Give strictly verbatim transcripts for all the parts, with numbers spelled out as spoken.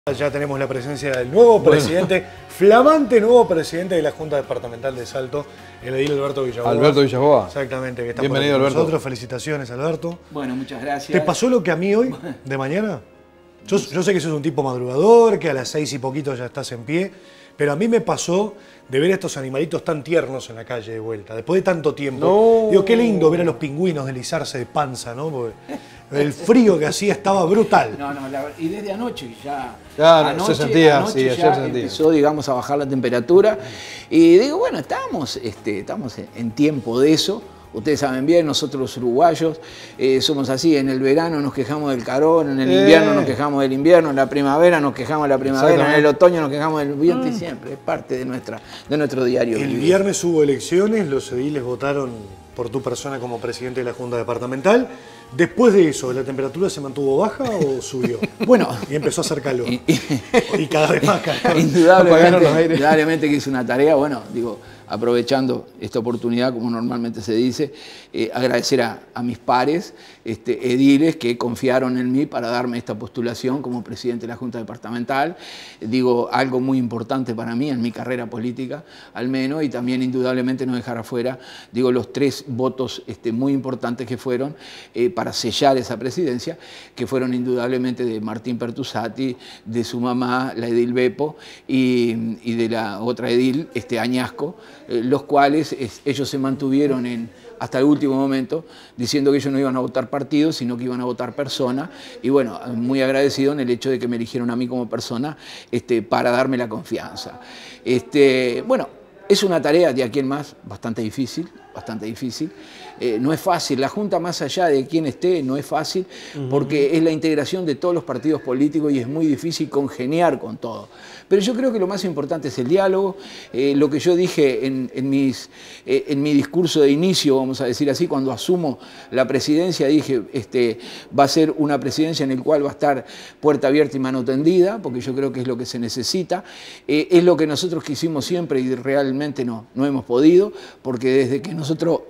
Ya tenemos la presencia del nuevo presidente, bueno. flamante nuevo presidente de la Junta Departamental de Salto, el edil Alberto Villaboa. Alberto Villaboa. Exactamente, que está Bienvenido, por Alberto. nosotros. Felicitaciones, Alberto. Bueno, muchas gracias. ¿Te pasó lo que a mí hoy, de mañana? Yo, yo sé que sos un tipo madrugador, que a las seis y poquito ya estás en pie, pero a mí me pasó de ver a estos animalitos tan tiernos en la calle de vuelta, después de tanto tiempo. No. Digo, qué lindo ver a los pingüinos deslizarse de panza, ¿no? Porque el frío que hacía estaba brutal. No, no, la, y desde anoche ya. Claro, anoche, se sentía, anoche sí, ayer ya se sentía. empezó, digamos, a bajar la temperatura. Y digo, bueno, estamos, este, estamos en tiempo de eso. Ustedes saben bien, nosotros los uruguayos eh, somos así, en el verano nos quejamos del calor, en el eh. invierno nos quejamos del invierno, en la primavera nos quejamos de la primavera, en el otoño nos quejamos del viento y siempre, es parte de, nuestra, de nuestro diario. El vivir. viernes hubo elecciones, los ediles votaron por tu persona como presidente de la Junta Departamental. Después de eso, ¿la temperatura se mantuvo baja o subió? Bueno. Y empezó a hacer calor. Y, y, y cada vez más calor. Indudablemente, indudablemente que es una tarea, bueno, digo, aprovechando esta oportunidad, como normalmente se dice, eh, agradecer a, a mis pares, este, ediles que confiaron en mí para darme esta postulación como presidente de la Junta Departamental. Digo, algo muy importante para mí en mi carrera política, al menos, y también indudablemente no dejar afuera, digo, los tres votos este, muy importantes que fueron eh, para sellar esa presidencia, que fueron indudablemente de Martín Pertusati, de su mamá, la edil Beppo, y, y de la otra edil, este, Añasco, eh, los cuales es, ellos se mantuvieron en, hasta el último momento, diciendo que ellos no iban a votar partidos, sino que iban a votar persona, y bueno, muy agradecido en el hecho de que me eligieron a mí como persona este, para darme la confianza. Este, bueno, es una tarea de aquí en más bastante difícil, bastante difícil. Eh, no es fácil, la Junta más allá de quién esté no es fácil porque es la integración de todos los partidos políticos y es muy difícil congeniar con todo. Pero yo creo que lo más importante es el diálogo, eh, lo que yo dije en, en, mis, eh, en mi discurso de inicio, vamos a decir así, cuando asumo la presidencia, dije, este, va a ser una presidencia en la cual va a estar puerta abierta y mano tendida, porque yo creo que es lo que se necesita, eh, es lo que nosotros quisimos siempre y realmente no, no hemos podido, porque desde que nosotros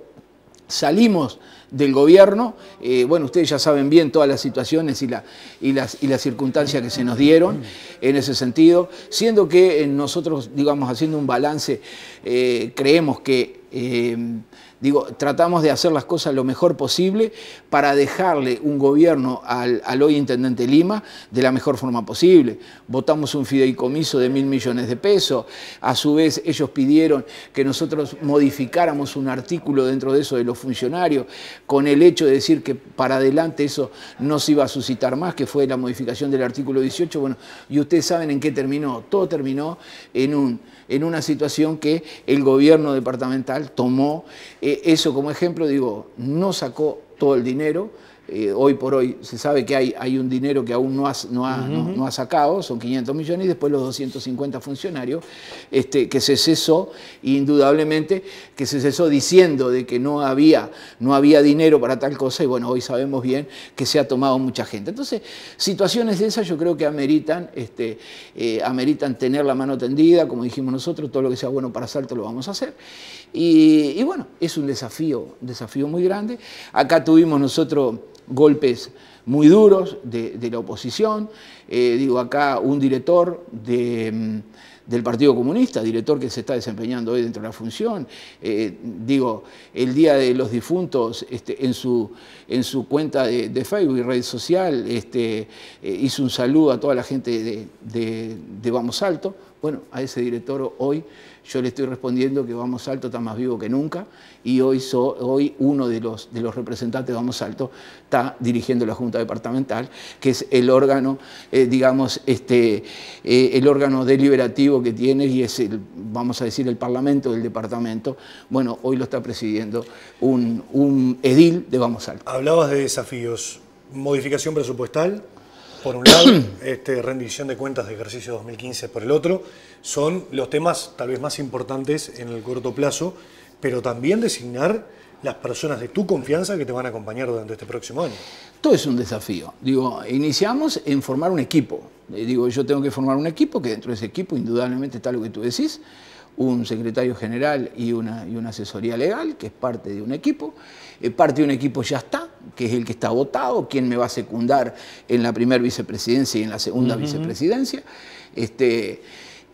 salimos del gobierno, eh, bueno, ustedes ya saben bien todas las situaciones y, la, y, las, y las circunstancias que se nos dieron en ese sentido, siendo que nosotros, digamos, haciendo un balance, eh, creemos que, eh, digo, tratamos de hacer las cosas lo mejor posible para dejarle un gobierno al, al hoy intendente Lima de la mejor forma posible. Votamos un fideicomiso de mil millones de pesos, a su vez ellos pidieron que nosotros modificáramos un artículo dentro de eso de los funcionarios, con el hecho de decir que para adelante eso no se iba a suscitar más, que fue la modificación del artículo dieciocho, bueno, y ustedes saben en qué terminó, todo terminó en, un, en una situación que el gobierno departamental tomó, eh, eso como ejemplo, digo, no sacó todo el dinero. Eh, hoy por hoy se sabe que hay, hay un dinero que aún no ha, no, ha, uh-huh. no, no ha sacado, son quinientos millones, y después los doscientos cincuenta funcionarios este, que se cesó, indudablemente que se cesó diciendo de que no había, no había dinero para tal cosa, y bueno, hoy sabemos bien que se ha tomado mucha gente. Entonces, situaciones de esas yo creo que ameritan, este, eh, ameritan tener la mano tendida, como dijimos nosotros, todo lo que sea bueno para Salto lo vamos a hacer. Y, y bueno, es un desafío, un desafío muy grande. Acá tuvimos nosotros golpes muy duros de, de la oposición, eh, digo acá un director de, del Partido Comunista, director que se está desempeñando hoy dentro de la función, eh, digo, el Día de los Difuntos este, en, su, en su cuenta de, de Facebook y red social este, eh, hizo un saludo a toda la gente de, de, de Vamos Salto. Bueno, a ese director hoy yo le estoy respondiendo que Vamos Salto está más vivo que nunca y hoy, so, hoy uno de los, de los representantes de Vamos Salto está dirigiendo la Junta Departamental, que es el órgano, eh, digamos, este, eh, el órgano deliberativo que tiene y es, el, vamos a decir, el Parlamento del departamento. Bueno, hoy lo está presidiendo un, un edil de Vamos Salto. Hablabas de desafíos, modificación presupuestal, por un lado, este, rendición de cuentas de ejercicio dos mil quince por el otro, son los temas tal vez más importantes en el corto plazo, pero también designar las personas de tu confianza que te van a acompañar durante este próximo año. Todo es un desafío. Digo, iniciamos en formar un equipo. Eh, digo, yo tengo que formar un equipo, que dentro de ese equipo indudablemente está lo que tú decís, un secretario general y una, y una asesoría legal, que es parte de un equipo. Eh, parte de un equipo ya está, que es el que está votado, quién me va a secundar en la primera vicepresidencia y en la segunda uh-huh. vicepresidencia. Este,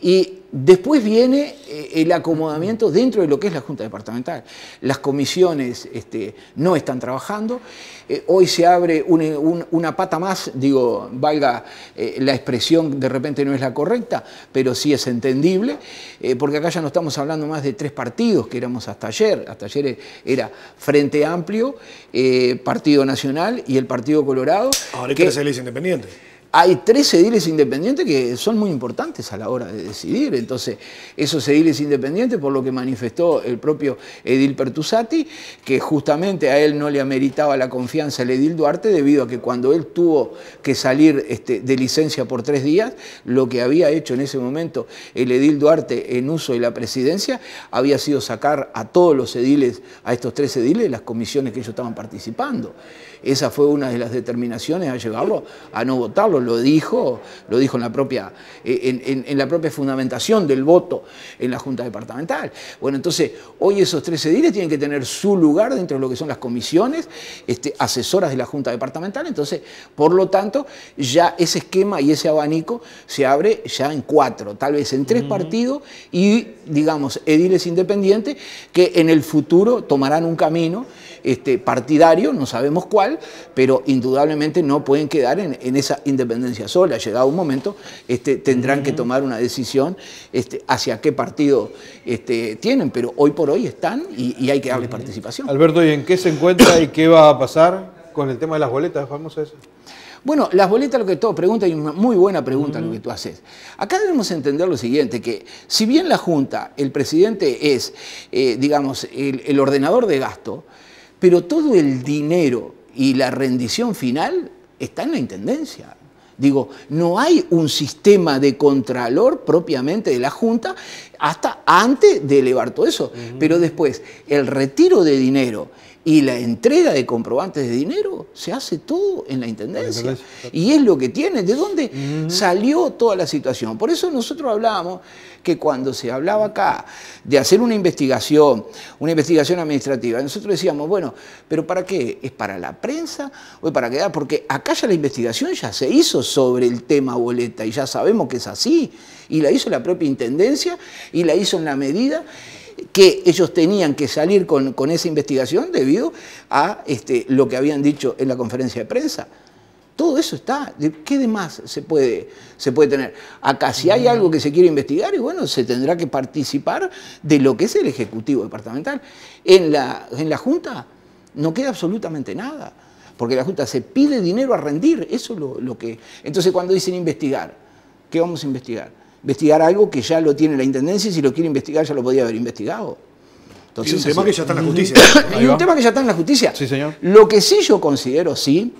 y después viene eh, el acomodamiento dentro de lo que es la Junta Departamental. Las comisiones este, no están trabajando. Eh, hoy se abre un, un, una pata más, digo, valga eh, la expresión, de repente no es la correcta, pero sí es entendible, eh, porque acá ya no estamos hablando más de tres partidos que éramos hasta ayer. Hasta ayer era Frente Amplio, eh, Partido Nacional y el Partido Colorado. Ahora hay tres ediles independientes. Hay tres ediles independientes que son muy importantes a la hora de decidir. Entonces, esos ediles independientes, por lo que manifestó el propio edil Pertusati, que justamente a él no le ameritaba la confianza el edil Duarte, debido a que cuando él tuvo que salir este, de licencia por tres días, lo que había hecho en ese momento el edil Duarte en uso de la presidencia, había sido sacar a todos los ediles, a estos tres ediles, de las comisiones que ellos estaban participando. Esa fue una de las determinaciones a llevarlo a no votarlo. Lo dijo, lo dijo en la propia, en, en, en la propia fundamentación del voto en la Junta Departamental. Bueno, entonces, hoy esos tres ediles tienen que tener su lugar dentro de lo que son las comisiones este, asesoras de la Junta Departamental. Entonces, por lo tanto, ya ese esquema y ese abanico se abre ya en cuatro, tal vez en tres uh-huh. partidos y, digamos, ediles independientes que en el futuro tomarán un camino este, partidario, no sabemos cuál, pero indudablemente no pueden quedar en, en esa independencia sola. Llegado un momento, este, tendrán uh-huh. que tomar una decisión este, hacia qué partido este, tienen, pero hoy por hoy están y, y hay que darles uh-huh. participación. Alberto, ¿y en qué se encuentra y qué va a pasar con el tema de las boletas? Vamos a eso. Bueno, las boletas, lo que todo pregunta, y una muy buena pregunta uh-huh. lo que tú haces. Acá debemos entender lo siguiente, que si bien la Junta, el presidente es, eh, digamos, el, el ordenador de gasto, pero todo el dinero y la rendición final está en la Intendencia. Digo, no hay un sistema de contralor propiamente de la Junta hasta antes de elevar todo eso. Uh-huh. Pero después, el retiro de dinero y la entrega de comprobantes de dinero se hace todo en la Intendencia. La Intendencia. Y es lo que tiene. ¿De dónde uh-huh. salió toda la situación? Por eso nosotros hablábamos que cuando se hablaba acá de hacer una investigación, una investigación administrativa, nosotros decíamos, bueno, ¿pero para qué? ¿Es para la prensa o es para quedar? Porque acá ya la investigación ya se hizo sobre el tema boleta y ya sabemos que es así. Y la hizo la propia Intendencia y la hizo en la medida que ellos tenían que salir con, con esa investigación debido a este, lo que habían dicho en la conferencia de prensa. Todo eso está. ¿Qué demás se puede, se puede tener? Acá, si hay algo que se quiere investigar, y bueno, se tendrá que participar de lo que es el Ejecutivo Departamental. En la, en la Junta no queda absolutamente nada, porque la Junta se pide dinero a rendir. Eso es lo, lo que... Entonces, cuando dicen investigar, ¿qué vamos a investigar? Investigar algo que ya lo tiene la Intendencia y si lo quiere investigar ya lo podía haber investigado. Entonces, y un tema así, que ya está en la justicia. Y un tema que ya está en la justicia. Sí, señor. Lo que sí yo considero, sí,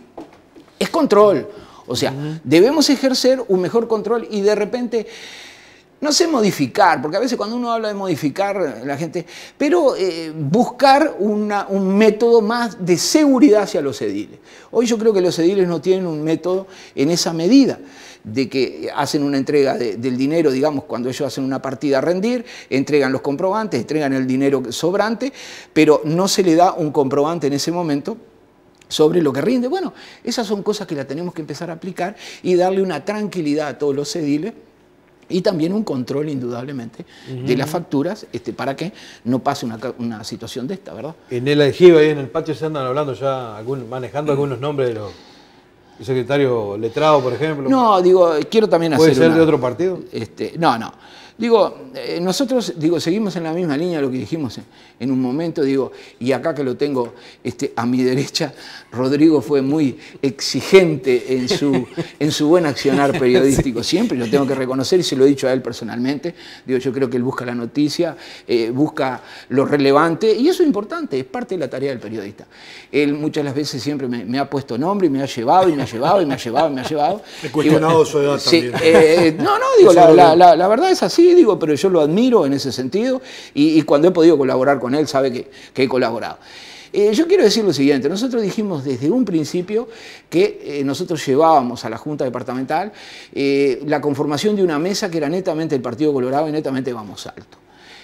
es control. O sea, uh-huh. debemos ejercer un mejor control y de repente, no sé modificar, porque a veces cuando uno habla de modificar, la gente, pero eh, buscar una, un método más de seguridad hacia los ediles. Hoy yo creo que los ediles no tienen un método en esa medida, de que hacen una entrega de, del dinero, digamos, cuando ellos hacen una partida a rendir, entregan los comprobantes, entregan el dinero sobrante, pero no se le da un comprobante en ese momento sobre lo que rinde. Bueno, esas son cosas que las tenemos que empezar a aplicar y darle una tranquilidad a todos los ediles y también un control, indudablemente, uh-huh. de las facturas este, para que no pase una, una situación de esta, ¿verdad? En el aljibe, ahí en el patio, se andan hablando ya, algún, manejando uh-huh. algunos nombres de los... ¿El secretario letrado, por ejemplo? No, digo, quiero también hacer ¿Puede ser una, de otro partido? Este, no, no. Digo, eh, nosotros digo, seguimos en la misma línea de lo que dijimos en, en un momento, digo, y acá que lo tengo este, a mi derecha, Rodrigo fue muy exigente en su, en su buen accionar periodístico, sí. Siempre, lo tengo que reconocer y se lo he dicho a él personalmente. Digo, yo creo que él busca la noticia, eh, busca lo relevante, y eso es importante, es parte de la tarea del periodista. Él muchas las veces siempre me, me ha puesto nombre y me ha llevado, y me ha llevado, y me ha llevado, y me ha llevado. He cuestionado su edad sí, también. Eh, no, no, digo, la, la, la, la verdad es así. Digo, pero yo lo admiro en ese sentido y, y cuando he podido colaborar con él sabe que, que he colaborado. Eh, yo quiero decir lo siguiente, nosotros dijimos desde un principio que eh, nosotros llevábamos a la Junta Departamental eh, la conformación de una mesa que era netamente el Partido Colorado y netamente Vamos Alto.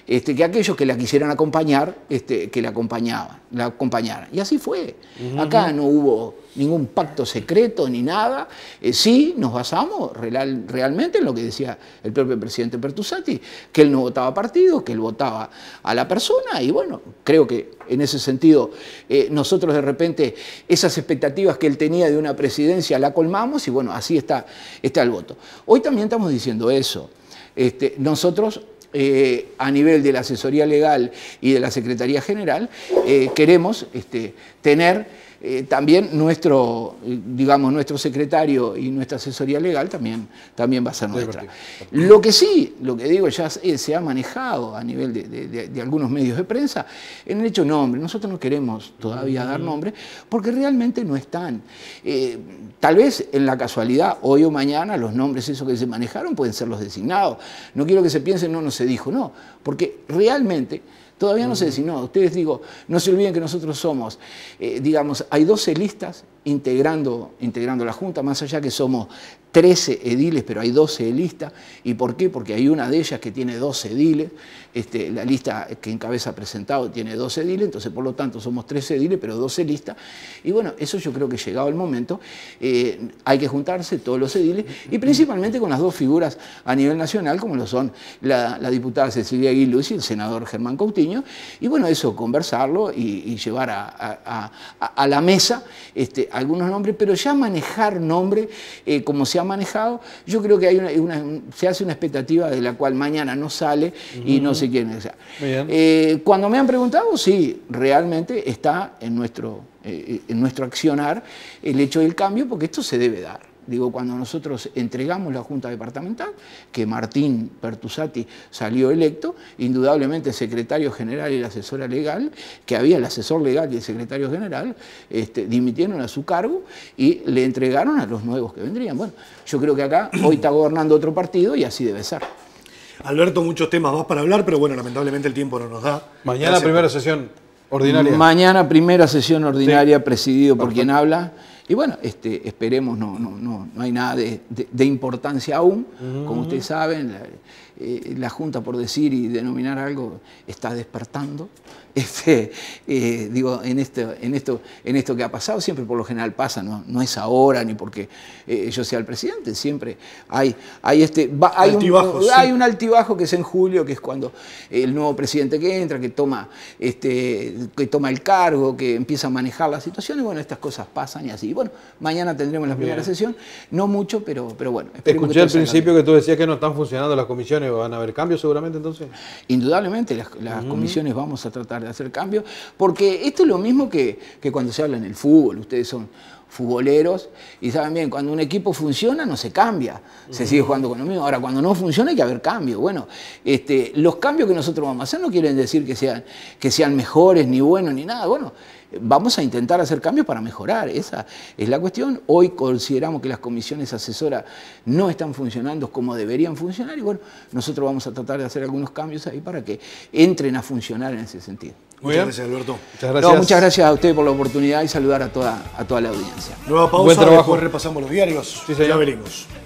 este, que aquellos que la quisieran acompañar, este, que la acompañaban, la acompañaran. Y así fue. Uh-huh. Acá no hubo ningún pacto secreto ni nada. Eh, sí, nos basamos real, realmente en lo que decía el propio presidente Pertusati, que él no votaba partido, que él votaba a la persona, y bueno, creo que en ese sentido eh, nosotros de repente esas expectativas que él tenía de una presidencia la colmamos, y bueno, así está, está el voto. Hoy también estamos diciendo eso. Este, nosotros Eh, a nivel de la asesoría legal y de la Secretaría General, eh, queremos este, tener eh, también nuestro, digamos, nuestro secretario y nuestra asesoría legal también, también va a ser nuestra. Lo que sí, lo que digo, ya se ha manejado a nivel de, de, de, de algunos medios de prensa, en el hecho nombre. Nosotros no queremos todavía dar nombre porque realmente no están. Eh, tal vez en la casualidad, hoy o mañana, los nombres esos que se manejaron pueden ser los designados. No quiero que se piensen, no, no se dijo, no, porque realmente todavía no se designó. Ustedes, digo, no se olviden que nosotros somos, eh, digamos, hay doce listas integrando, integrando la Junta, más allá que somos trece ediles, pero hay doce listas. ¿Y por qué? Porque hay una de ellas que tiene doce ediles, este, la lista que encabeza presentado tiene doce ediles, entonces por lo tanto somos trece ediles, pero doce listas. Y bueno, eso yo creo que llegado el momento, eh, hay que juntarse todos los ediles, y principalmente con las dos figuras a nivel nacional, como lo son la, la diputada Cecilia Aguiluz y el senador Germán Coutinho, y bueno, eso, conversarlo y, y llevar a, a, a, a la mesa este, algunos nombres, pero ya manejar nombres eh, como se ha manejado, yo creo que hay una, una, se hace una expectativa de la cual mañana no sale y uh-huh. no sé quién es. Eh, cuando me han preguntado, sí, realmente está en nuestro, eh, en nuestro accionar el hecho del cambio, porque esto se debe dar. Digo, cuando nosotros entregamos la Junta Departamental, que Martín Pertusati salió electo, indudablemente el secretario general y la asesora legal, que había el asesor legal y el secretario general, este, dimitieron a su cargo y le entregaron a los nuevos que vendrían. Bueno, yo creo que acá hoy está gobernando otro partido y así debe ser. Alberto, muchos temas más para hablar, pero bueno, lamentablemente el tiempo no nos da. Mañana Gracias. Primera sesión ordinaria. Mañana primera sesión ordinaria, sí. Presidido por Perfecto. Quien habla. Y bueno, este, esperemos, no, no, no, no hay nada de, de, de importancia aún. Uh-huh. Como ustedes saben, la, eh, la Junta, por decir y denominar algo, está despertando. Este, eh, digo, en esto, en, esto, en esto que ha pasado, siempre por lo general pasa, no, no es ahora ni porque eh, yo sea el presidente, siempre hay, hay, este, va, hay, un, sí. hay un altibajo que es en julio, que es cuando el nuevo presidente que entra, que toma, este, que toma el cargo, que empieza a manejar la situación, y bueno, estas cosas pasan y así. Bueno, mañana tendremos la primera Bien. sesión, no mucho, pero, pero bueno. Escuché al principio que tú decías que no están funcionando las comisiones, ¿van a haber cambios seguramente entonces? Indudablemente las, las uh-huh. comisiones vamos a tratar de hacer cambios, porque esto es lo mismo que, que cuando se habla en el fútbol. Ustedes son futboleros y saben bien, cuando un equipo funciona no se cambia, se uh-huh. sigue jugando con lo mismo. Ahora, cuando no funciona hay que haber cambios. Bueno, este, los cambios que nosotros vamos a hacer no quieren decir que sean, que sean mejores, ni buenos, ni nada. Bueno, vamos a intentar hacer cambios para mejorar, esa es la cuestión. Hoy consideramos que las comisiones asesoras no están funcionando como deberían funcionar, y bueno, nosotros vamos a tratar de hacer algunos cambios ahí para que entren a funcionar en ese sentido. Muy muchas gracias, Alberto. Muchas gracias. No, muchas gracias a usted por la oportunidad y saludar a toda, a toda la audiencia. Nueva pausa, después repasamos los diarios. Sí, señor. Ya venimos.